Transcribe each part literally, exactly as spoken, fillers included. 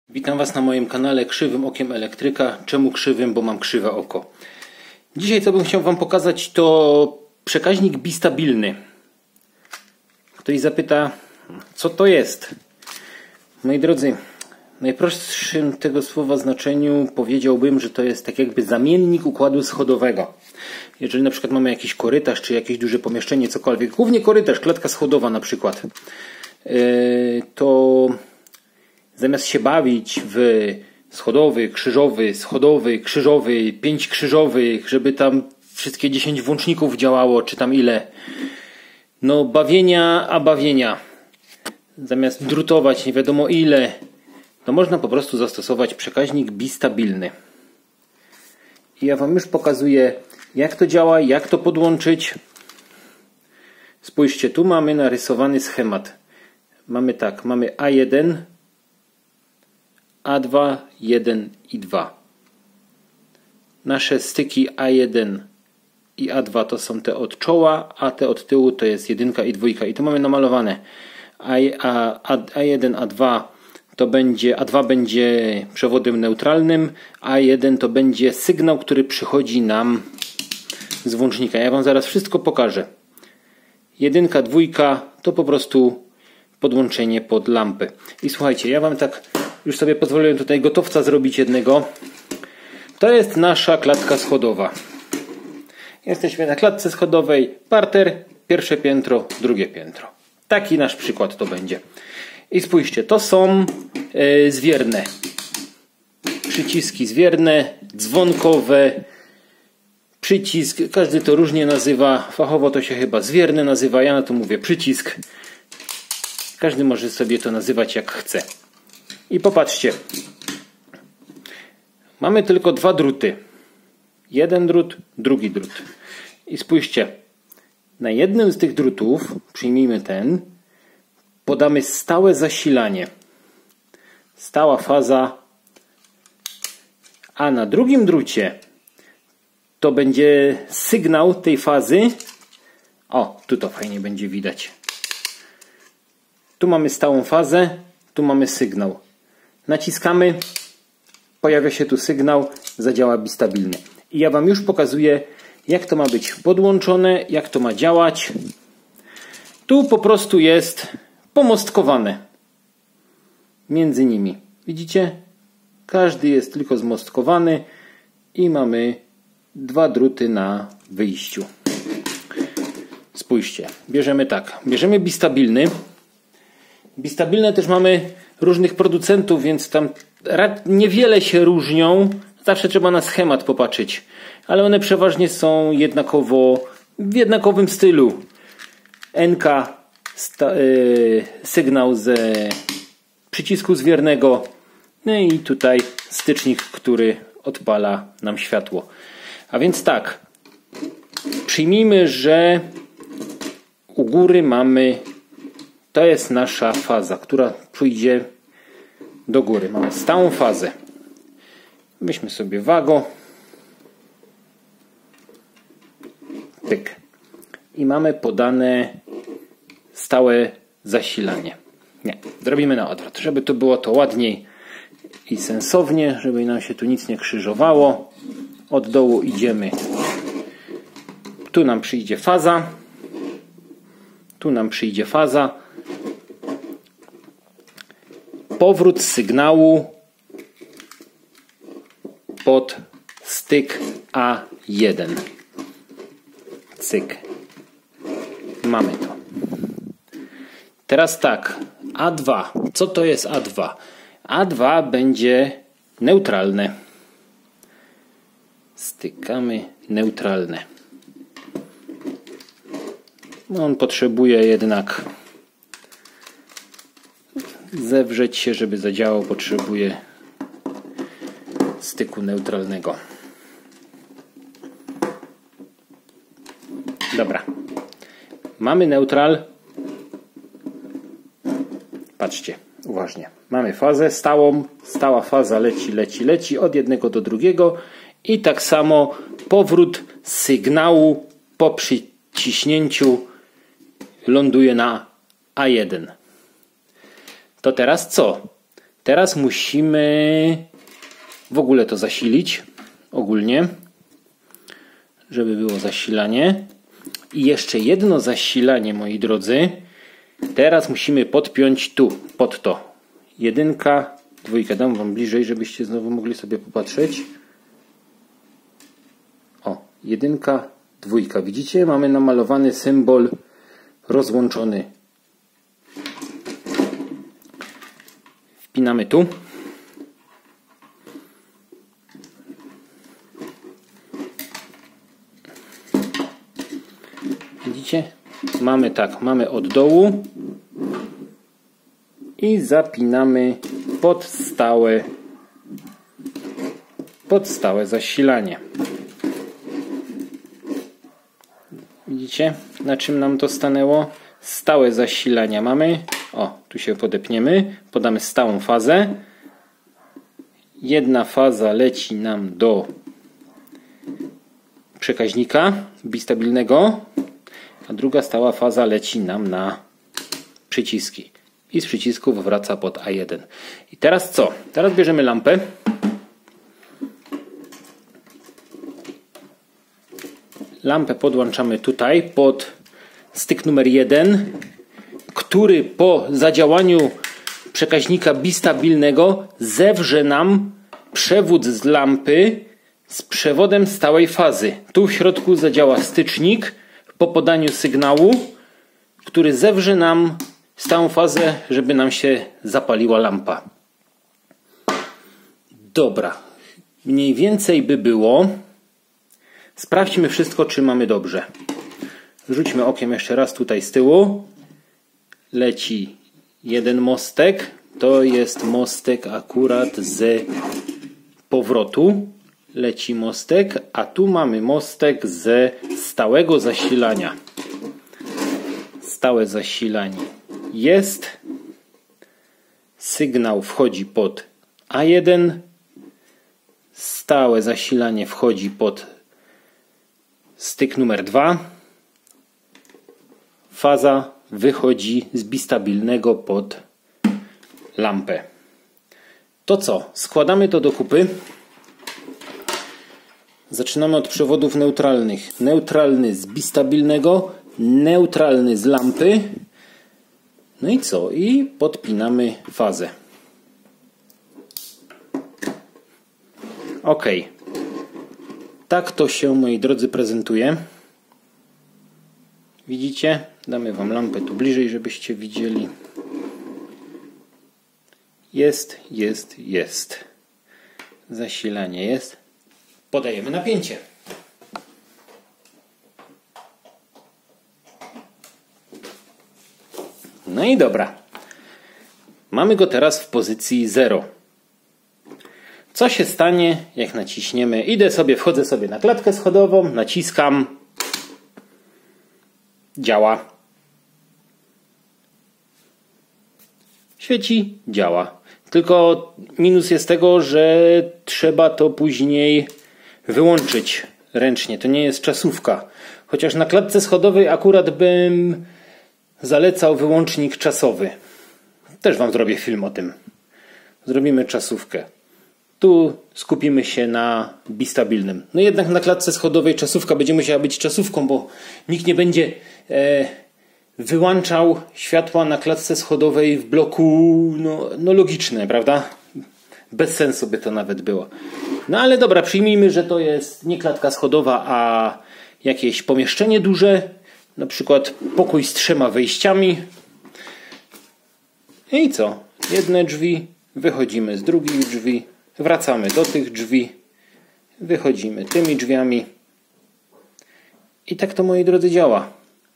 Witam Was na moim kanale Krzywym Okiem Elektryka. Czemu krzywym? Bo mam krzywe oko. Dzisiaj co bym chciał Wam pokazać, to przekaźnik bistabilny. Ktoś zapyta, co to jest? Moi drodzy, w najprostszym tego słowa znaczeniu powiedziałbym, że to jest tak jakby zamiennik układu schodowego. Jeżeli na przykład mamy jakiś korytarz, czy jakieś duże pomieszczenie, cokolwiek, głównie korytarz, klatka schodowa na przykład, yy, to zamiast się bawić w schodowy, krzyżowy, schodowy, krzyżowy, pięć krzyżowych, żeby tam wszystkie dziesięć włączników działało, czy tam ile, no bawienia, a bawienia, zamiast drutować nie wiadomo ile, to można po prostu zastosować przekaźnik bistabilny. I ja Wam już pokazuję, jak to działa, jak to podłączyć. Spójrzcie, tu mamy narysowany schemat. Mamy tak, mamy A jeden, A dwa, jeden i dwa. Nasze styki A jeden i A dwa to są te od czoła, a te od tyłu to jest jedynka i dwójka. I tu mamy namalowane. A, a, A jeden, A dwa to będzie, A dwa będzie przewodem neutralnym, A jeden to będzie sygnał, który przychodzi nam z włącznika. Ja Wam zaraz wszystko pokażę. Jedynka, dwójka to po prostu podłączenie pod lampę. I słuchajcie, ja Wam tak już sobie pozwoliłem tutaj gotowca zrobić jednego. To jest nasza klatka schodowa. Jesteśmy na klatce schodowej, parter, pierwsze piętro, drugie piętro. Taki nasz przykład to będzie. I spójrzcie, to są yy, zwierne. Przyciski zwierne, dzwonkowe, przycisk, każdy to różnie nazywa. Fachowo to się chyba zwierne nazywa, ja na to mówię przycisk. Każdy może sobie to nazywać jak chce. I popatrzcie, mamy tylko dwa druty. Jeden drut, drugi drut. I spójrzcie, na jednym z tych drutów, przyjmijmy ten, podamy stałe zasilanie. Stała faza. A na drugim drucie to będzie sygnał tej fazy. O, tu to fajnie będzie widać. Tu mamy stałą fazę, tu mamy sygnał. Naciskamy, pojawia się tu sygnał, zadziała bistabilnie. I ja Wam już pokazuję, jak to ma być podłączone, jak to ma działać. Tu po prostu jest pomostkowane między nimi. Widzicie? Każdy jest tylko zmostkowany i mamy dwa druty na wyjściu. Spójrzcie, bierzemy tak, bierzemy bistabilny. Bistabilne też mamy różnych producentów, więc tam niewiele się różnią. Zawsze trzeba na schemat popatrzeć. Ale one przeważnie są jednakowo w jednakowym stylu. N K, sta, yy, sygnał z przycisku zwiernego. No i tutaj stycznik, który odpala nam światło. A więc tak. Przyjmijmy, że u góry mamy, to jest nasza faza, która pójdzie do góry. Mamy stałą fazę. Weźmy sobie wago. Pyk. I mamy podane stałe zasilanie. Nie, zrobimy na odwrót, żeby to było to ładniej i sensownie, żeby nam się tu nic nie krzyżowało. Od dołu idziemy. Tu nam przyjdzie faza. Tu nam przyjdzie faza. Powrót sygnału pod styk A jeden. Cyk. Mamy to. Teraz tak. A dwa. Co to jest A dwa? A dwa będzie neutralne. Stykamy neutralne. On potrzebuje jednak zewrzeć się, żeby zadziałał, potrzebuje styku neutralnego. Dobra. Mamy neutral. Patrzcie, uważnie. Mamy fazę stałą. Stała faza leci, leci, leci od jednego do drugiego. I tak samo powrót sygnału po przyciśnięciu ląduje na A jeden. To teraz co? Teraz musimy w ogóle to zasilić. Ogólnie. Żeby było zasilanie. I jeszcze jedno zasilanie, moi drodzy. Teraz musimy podpiąć tu, pod to. Jedynka, dwójka. Dam wam bliżej, żebyście znowu mogli sobie popatrzeć. O, jedynka, dwójka. Widzicie? Mamy namalowany symbol rozłączony. Wpinamy tu. Widzicie? Mamy tak, mamy od dołu i zapinamy pod stałe pod stałe zasilanie. Widzicie, na czym nam to stanęło? Stałe zasilania mamy. O, tu się podepniemy, podamy stałą fazę. Jedna faza leci nam do przekaźnika bistabilnego, a druga stała faza leci nam na przyciski. I z przycisków wraca pod A jeden. I teraz co? Teraz bierzemy lampę. Lampę podłączamy tutaj pod styk numer jeden, który po zadziałaniu przekaźnika bistabilnego zewrze nam przewód z lampy z przewodem stałej fazy. Tu w środku zadziała stycznik po podaniu sygnału, który zewrze nam stałą fazę, żeby nam się zapaliła lampa. Dobra, mniej więcej by było. Sprawdźmy wszystko, czy mamy dobrze. Rzućmy okiem jeszcze raz tutaj z tyłu. Leci jeden mostek. To jest mostek akurat z powrotu. Leci mostek, a tu mamy mostek ze stałego zasilania. Stałe zasilanie jest. Sygnał wchodzi pod A jeden. Stałe zasilanie wchodzi pod styk numer dwa. Faza wychodzi z bistabilnego pod lampę. To co? Składamy to do kupy. Zaczynamy od przewodów neutralnych. Neutralny z bistabilnego, neutralny z lampy. No i co? I podpinamy fazę. Ok. Tak to się, moi drodzy, prezentuje. Widzicie? Damy wam lampę tu bliżej, żebyście widzieli. Jest, jest, jest. Zasilanie jest. Podajemy napięcie. No i dobra. Mamy go teraz w pozycji zero. Co się stanie, jak naciśniemy? Idę sobie, wchodzę sobie na klatkę schodową, naciskam. Działa. Świeci, działa. Tylko minus jest tego, że trzeba to później wyłączyć ręcznie. To nie jest czasówka. Chociaż na klatce schodowej akurat bym zalecał wyłącznik czasowy. Też wam zrobię film o tym. Zrobimy czasówkę. Tu skupimy się na bistabilnym. No jednak na klatce schodowej czasówka będzie musiała być czasówką, bo nikt nie będzie e, wyłączał światła na klatce schodowej w bloku no, no logiczne, prawda? Bez sensu by to nawet było. No ale dobra, przyjmijmy, że to jest nie klatka schodowa, a jakieś pomieszczenie duże. Na przykład pokój z trzema wejściami. I co? Jedne drzwi, wychodzimy z drugich drzwi, wracamy do tych drzwi, wychodzimy tymi drzwiami. I tak to, moi drodzy, działa.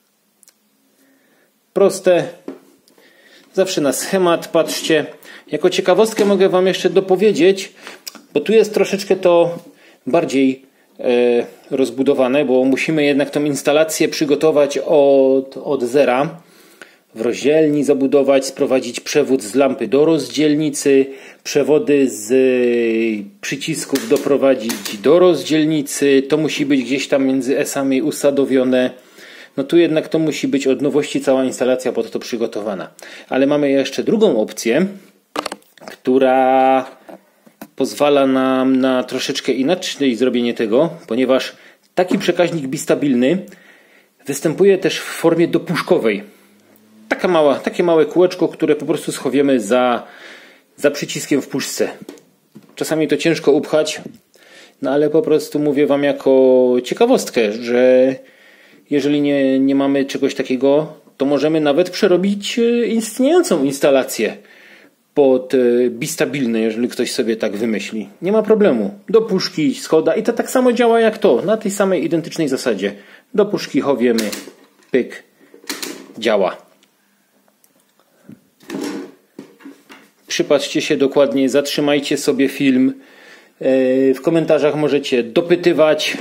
Proste. Zawsze na schemat patrzcie. Jako ciekawostkę mogę wam jeszcze dopowiedzieć, bo tu jest troszeczkę to bardziej e, rozbudowane, bo musimy jednak tą instalację przygotować od, od zera. W rozdzielni zabudować, sprowadzić przewód z lampy do rozdzielnicy, przewody z przycisków doprowadzić do rozdzielnicy. To musi być gdzieś tam między esami usadowione. No tu jednak to musi być od nowości cała instalacja pod to przygotowana. Ale mamy jeszcze drugą opcję. która pozwala nam na troszeczkę inaczej zrobienie tego, ponieważ taki przekaźnik bistabilny występuje też w formie dopuszkowej. Taka mała, takie małe kółeczko, które po prostu schowiemy za, za przyciskiem w puszce. Czasami to ciężko upchać, no ale po prostu mówię wam jako ciekawostkę, że jeżeli nie, nie mamy czegoś takiego, to możemy nawet przerobić istniejącą instalację pod bistabilne, jeżeli ktoś sobie tak wymyśli. Nie ma problemu. Do puszki schoda i to tak samo działa jak to, na tej samej identycznej zasadzie. Do puszki chowiemy, pyk, działa. Przypatrzcie się dokładnie, zatrzymajcie sobie film. W komentarzach możecie dopytywać.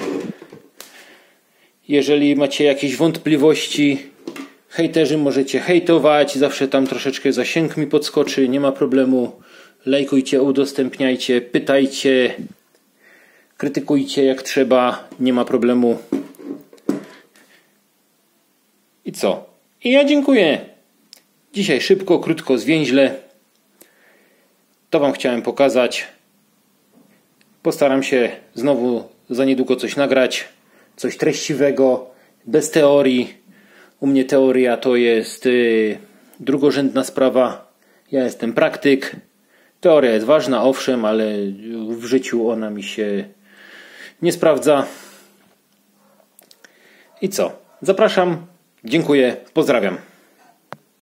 Jeżeli macie jakieś wątpliwości, hejterzy możecie hejtować. Zawsze tam troszeczkę zasięg mi podskoczy, nie ma problemu. Lajkujcie, udostępniajcie, pytajcie, krytykujcie jak trzeba, nie ma problemu. I co? I ja dziękuję. Dzisiaj szybko, krótko, zwięźle. To wam chciałem pokazać. Postaram się znowu za niedługo coś nagrać. Coś treściwego, bez teorii. U mnie teoria to jest yy, drugorzędna sprawa. Ja jestem praktyk. Teoria jest ważna, owszem, ale w życiu ona mi się nie sprawdza. I co? Zapraszam. Dziękuję. Pozdrawiam.